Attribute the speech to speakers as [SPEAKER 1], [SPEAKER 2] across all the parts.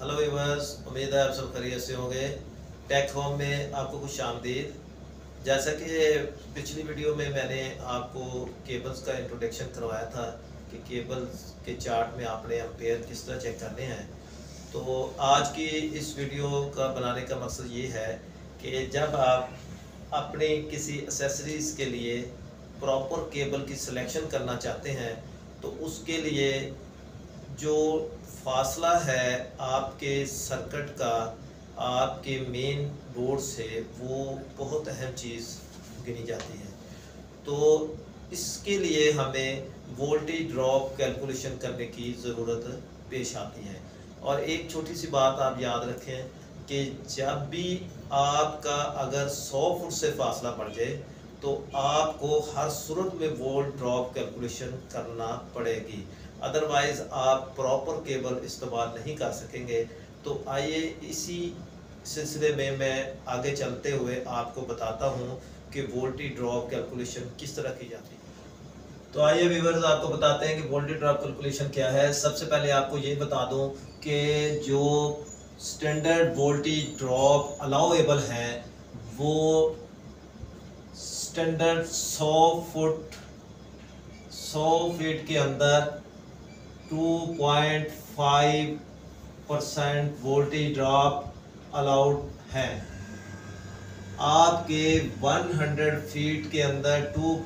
[SPEAKER 1] Hello viewers, उम्मीद है आप सब खैरियत से होंगे। टेक होम में आपको खुश आमदीद। जैसा कि पिछली वीडियो में मैंने आपको केबल्स का इंट्रोडक्शन करवाया था कि केबल्स के चार्ट में आपने एम्पेयर किस तरह चेक करने हैं, तो आज की इस वीडियो का बनाने का मकसद ये है कि जब आप अपने किसी एक्सेसरीज़ के लिए प्रॉपर केबल की सिलेक्शन करना चाहते हैं तो उसके लिए जो फासला है आपके सर्किट का आपके मेन बोर्ड से, वो बहुत अहम चीज़ गिनी जाती है। तो इसके लिए हमें वोल्टेज ड्रॉप कैलकुलेशन करने की ज़रूरत पेश आती है। और एक छोटी सी बात आप याद रखें कि जब भी आपका अगर 100 फुट से फासला पड़ जाए तो आपको हर सूरत में वोल्ट ड्रॉप कैलकुलेशन करना पड़ेगी, अदरवाइज़ आप प्रॉपर केबल इस्तेमाल नहीं कर सकेंगे। तो आइए इसी सिलसिले में मैं आगे चलते हुए आपको बताता हूँ कि वोल्टेज ड्रॉप कैलकुलेशन किस तरह की जाती है। तो आइए व्यूअर्स, आपको बताते हैं कि वोल्टेज ड्रॉप कैलकुलेशन क्या है। सबसे पहले आपको ये बता दूँ कि जो स्टैंडर्ड वोल्टेज ड्रॉप अलाउएबल है वो स्टैंडर्ड 100 फीट के अंदर 2.5% वोल्टेज ड्रॉप अलाउड है। आपके 100 फीट के अंदर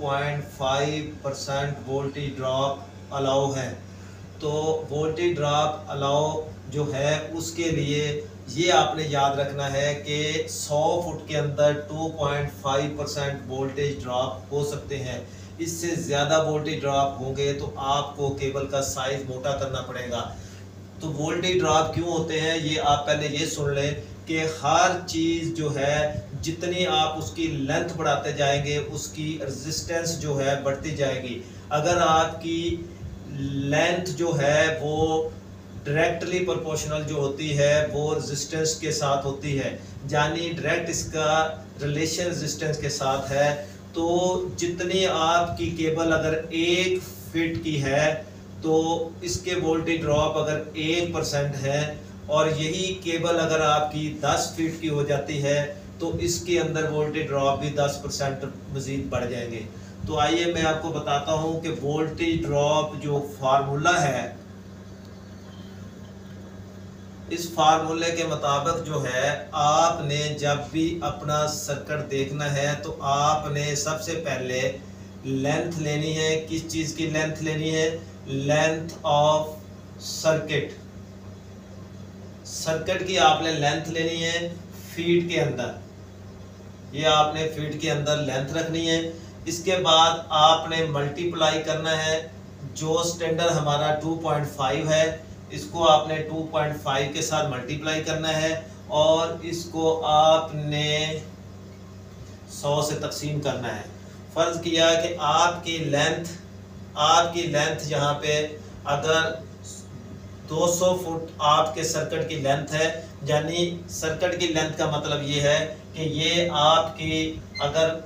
[SPEAKER 1] 2.5% वोल्टेज ड्रॉप अलाउ है। तो वोल्टेज ड्रॉप अलाउ जो है उसके लिए ये आपने याद रखना है कि 100 फुट के अंदर 2.5% वोल्टेज ड्रॉप हो सकते हैं। इससे ज़्यादा वोल्टेज ड्रॉप होंगे तो आपको केबल का साइज़ मोटा करना पड़ेगा। तो वोल्टेज ड्रॉप क्यों होते हैं ये आप पहले ये सुन लें कि हर चीज़ जो है जितनी आप उसकी लेंथ बढ़ाते जाएंगे उसकी रेजिस्टेंस जो है बढ़ती जाएगी। अगर आपकी लेंथ जो है वो डायरेक्टली प्रोपोर्शनल जो होती है वो रेजिस्टेंस के साथ होती है, यानी डायरेक्ट इसका रिलेशन रेजिस्टेंस के साथ है। तो जितनी आपकी केबल अगर 1 फीट की है तो इसके वोल्टेज ड्रॉप अगर 1% है, और यही केबल अगर आपकी 10 फीट की हो जाती है तो इसके अंदर वोल्टेज ड्रॉप भी 10% मज़ीद बढ़ जाएंगे। तो आइए मैं आपको बताता हूँ कि वोल्टेज ड्रॉप जो फार्मूला है, इस फार्मूले के मुताबिक जो है आपने जब भी अपना सर्किट देखना है तो आपने सबसे पहले लेंथ लेनी है। किस चीज़ की लेंथ लेनी है? Length of circuit. सर्किट की आपने लेंथ लेनी है फीट के अंदर। ये आपने फीट के अंदर लेंथ रखनी है। इसके बाद आपने मल्टीप्लाई करना है। जो स्टैंडर्ड हमारा 2.5 है इसको आपने 2.5 के साथ मल्टीप्लाई करना है और इसको आपने 100 से तकसीम करना है। फ़र्ज़ किया कि आपकी लेंथ यहाँ पे अगर 200 फुट आपके सर्किट की लेंथ है, यानी सर्किट की लेंथ का मतलब ये है कि ये आपकी अगर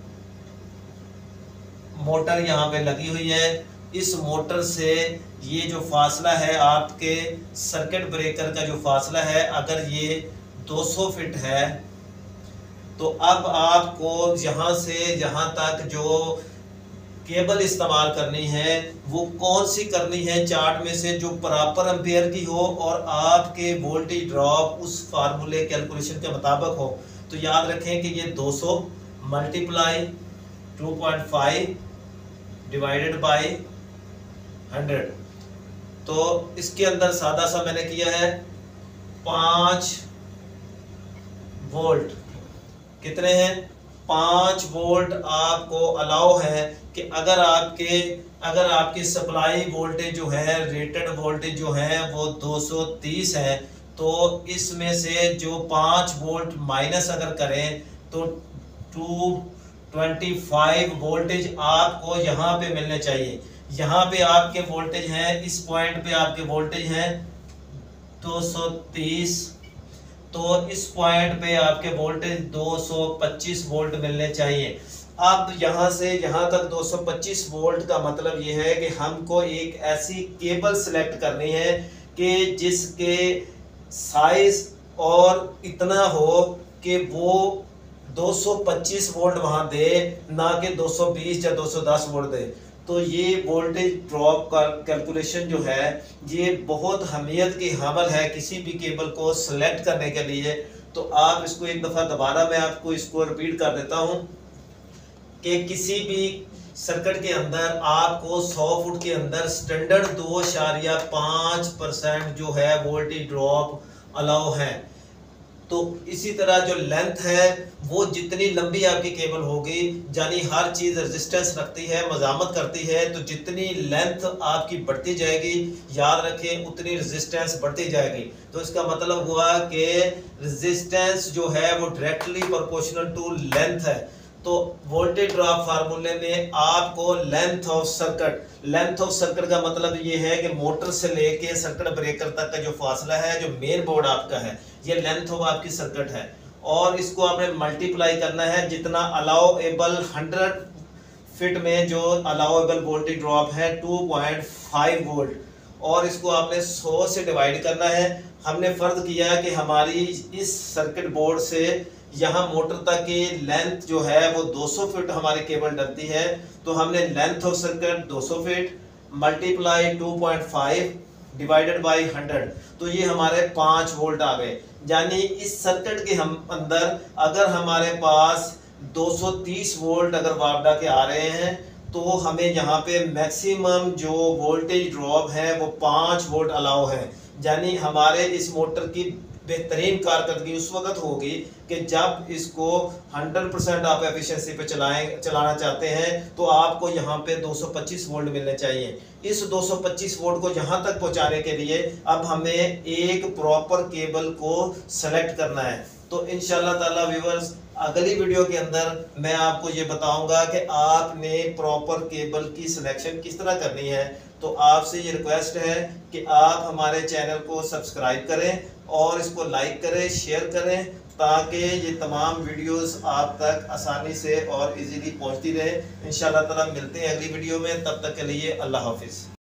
[SPEAKER 1] मोटर यहाँ पे लगी हुई है, इस मोटर से ये जो फासला है आपके सर्किट ब्रेकर का जो फासला है, अगर ये 200 फीट है तो अब आपको यहाँ से यहाँ तक जो केबल इस्तेमाल करनी है वो कौन सी करनी है चार्ट में से, जो प्रॉपर एम्पेयर की हो और आपके वोल्टेज ड्रॉप उस फार्मूले कैलकुलेशन के मुताबिक हो। तो याद रखें कि ये 200 मल्टीप्लाई 2.5 डिवाइडेड बाय 100। तो इसके अंदर सादा सा मैंने किया है 5 वोल्ट। कितने हैं? 5 वोल्ट आपको अलाउ है कि अगर आपकी सप्लाई वोल्टेज जो है, रेटेड वोल्टेज जो है वो 230 है, तो इसमें से जो 5 वोल्ट माइनस अगर करें तो 225 वोल्टेज आपको यहाँ पे मिलने चाहिए। यहाँ पे आपके वोल्टेज हैं, इस पॉइंट पे आपके वोल्टेज हैं 230, तो इस पॉइंट पे आपके वोल्टेज 225 वोल्ट मिलने चाहिए। अब यहाँ से यहाँ तक 225 वोल्ट का मतलब ये है कि हमको एक ऐसी केबल सेलेक्ट करनी है कि जिसके साइज और इतना हो कि वो 225 वोल्ट वहां दे, ना कि 220 या 210 वोल्ट दे। तो ये वोल्टेज ड्रॉप का कैलकुलेशन जो है ये बहुत अहमियत की हामल है किसी भी केबल को सिलेक्ट करने के लिए। तो आप इसको एक दफ़ा दोबारा मैं आपको इसको रिपीट कर देता हूँ कि किसी भी सर्किट के अंदर आपको 100 फुट के अंदर स्टैंडर्ड 2.5% जो है वोल्टेज ड्रॉप अलाउ है। तो इसी तरह जो लेंथ है वो जितनी लंबी आपकी केबल होगी, यानी हर चीज़ रेजिस्टेंस रखती है, मजामत करती है, तो जितनी लेंथ आपकी बढ़ती जाएगी, याद रखें उतनी रेजिस्टेंस बढ़ती जाएगी। तो इसका मतलब हुआ कि रेजिस्टेंस जो है वो डायरेक्टली प्रोपोर्शनल टू लेंथ है। तो वोल्टेज ड्रॉप फार्मूले में आपको लेंथ ऑफ सर्किट का मतलब ये है कि मोटर से लेके सर्किट ब्रेकर तक का जो फासला है, जो मेन बोर्ड आपका है, ये लेंथ ऑफ आपकी सर्किट है। और इसको आपने मल्टीप्लाई करना है जितना अलाउएबल 100 फीट में जो अलाउएबल वोल्टेज ड्रॉप है 2.5 वोल्ट, और इसको आपने 100 से डिवाइड करना है। हमने फर्ज किया कि हमारी इस सर्किट बोर्ड से यहाँ मोटर तक की लेंथ जो है वो 200 फीट हमारी केबल डलती है। तो हमने length of circuit 200 feet multiply 2.5 divided by 100, तो ये हमारे 5 वोल्ट आ गए। यानी इस सर्किट के हम अंदर अगर हमारे पास 230 वोल्ट अगर वापडा के आ रहे हैं तो हमें यहाँ पे मैक्सिमम जो वोल्टेज ड्रॉप है वो 5 वोल्ट अलाउ है। यानी हमारे इस मोटर की बेहतरीन कारकर्दगी उस वक्त होगी कि जब इसको 100% आप एफिशिएंसी पे चलाना चाहते हैं, तो आपको यहाँ पे 225 वोल्ट मिलने चाहिए। इस 225 वोल्ट को यहाँ तक पहुँचाने के लिए अब हमें एक प्रॉपर केबल को सेलेक्ट करना है। तो इंशाल्लाह ताला व्यूअर्स अगली वीडियो के अंदर मैं आपको ये बताऊंगा कि आपने प्रॉपर केबल की सिलेक्शन किस तरह करनी है। तो आपसे ये रिक्वेस्ट है कि आप हमारे चैनल को सब्सक्राइब करें और इसको लाइक करें, शेयर करें, ताकि ये तमाम वीडियोस आप तक आसानी से और इजीली पहुंचती रहे। इंशाल्लाह ताला मिलते हैं अगली वीडियो में, तब तक के लिए अल्लाह हाफिज़।